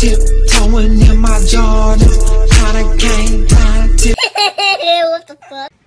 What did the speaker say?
Tiptoeing in my Jordans, kinda came down tip. What the fuck?